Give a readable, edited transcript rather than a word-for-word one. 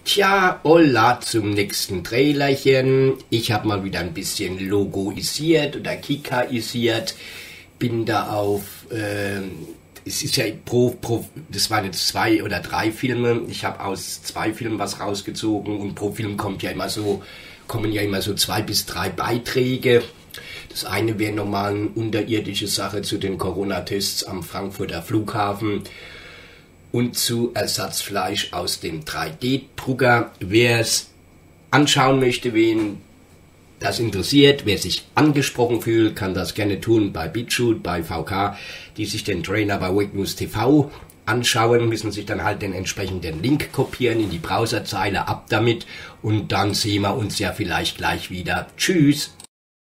Tja, holla zum nächsten Trailerchen. Ich habe mal wieder ein bisschen logoisiert oder kikaisiert. Bin da auf, es ist ja das waren jetzt 2 oder 3 Filme. Ich habe aus 2 Filmen was rausgezogen und pro Film kommen ja immer so 2 bis 3 Beiträge. Das eine wäre nochmal eine unterirdische Sache zu den Corona-Tests am Frankfurter Flughafen und zu Ersatzfleisch aus dem 3D-Drucker. Wer es anschauen möchte, wen das interessiert, wer sich angesprochen fühlt, kann das gerne tun bei BitChute, bei VK, die sich den Trailer bei Wake News TV anschauen, müssen sich dann halt den entsprechenden Link kopieren in die Browserzeile, ab damit und dann sehen wir uns ja vielleicht gleich wieder. Tschüss!